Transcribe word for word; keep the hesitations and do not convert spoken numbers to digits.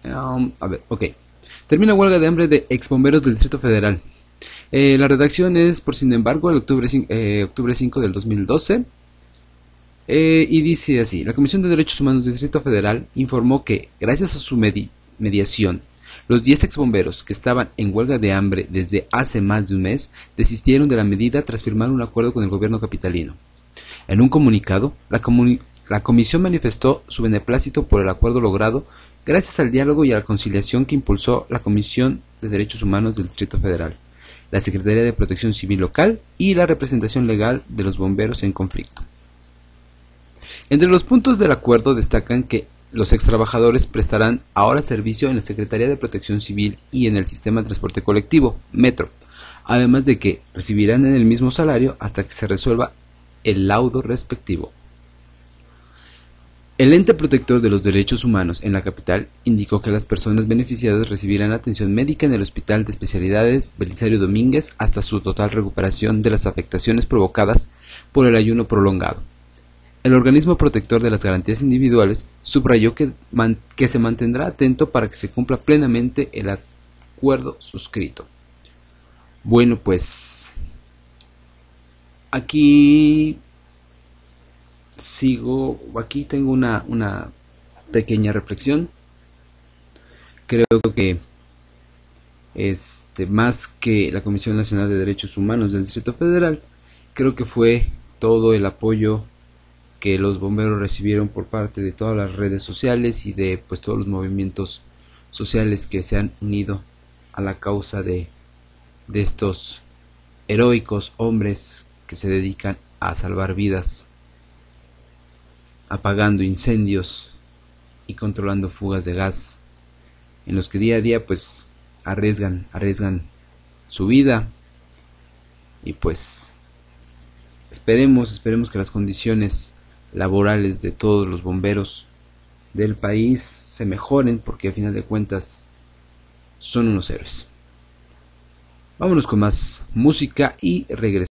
Um, a ver, ok. Termina huelga de hambre de exbomberos del Distrito Federal. Eh, la redacción es, por sin embargo, el octubre, eh, octubre cinco del dos mil doce. Eh, y dice así: la Comisión de Derechos Humanos del Distrito Federal informó que, gracias a su medi mediación, los diez exbomberos que estaban en huelga de hambre desde hace más de un mes desistieron de la medida tras firmar un acuerdo con el gobierno capitalino. En un comunicado, la, comuni la comisión manifestó su beneplácito por el acuerdo logrado gracias al diálogo y a la conciliación que impulsó la Comisión de Derechos Humanos del Distrito Federal, la Secretaría de Protección Civil local y la representación legal de los bomberos en conflicto. Entre los puntos del acuerdo destacan que los extrabajadores prestarán ahora servicio en la Secretaría de Protección Civil y en el Sistema de Transporte Colectivo, Metro, además de que recibirán en el mismo salario hasta que se resuelva el laudo respectivo. El ente protector de los derechos humanos en la capital indicó que las personas beneficiadas recibirán atención médica en el Hospital de Especialidades Belisario Domínguez hasta su total recuperación de las afectaciones provocadas por el ayuno prolongado. El organismo protector de las garantías individuales subrayó que, man, que se mantendrá atento para que se cumpla plenamente el acuerdo suscrito. Bueno, pues aquí sigo, aquí tengo una, una pequeña reflexión. Creo que este, más que la Comisión Nacional de Derechos Humanos del Distrito Federal, creo que fue todo el apoyo que los bomberos recibieron por parte de todas las redes sociales y de pues todos los movimientos sociales que se han unido a la causa de, de estos heroicos hombres que se dedican a salvar vidas, apagando incendios y controlando fugas de gas, en los que día a día pues arriesgan, arriesgan su vida. Y pues esperemos, esperemos que las condiciones laborales de todos los bomberos del país se mejoren, porque a final de cuentas son unos héroes. Vámonos con más música y regresamos.